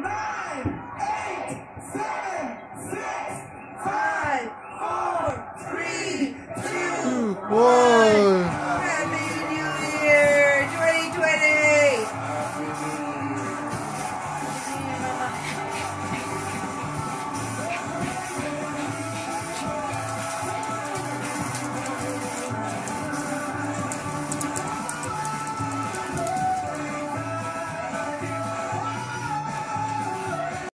9, 8, 7, 6, 5, 4, 3, 2, 1.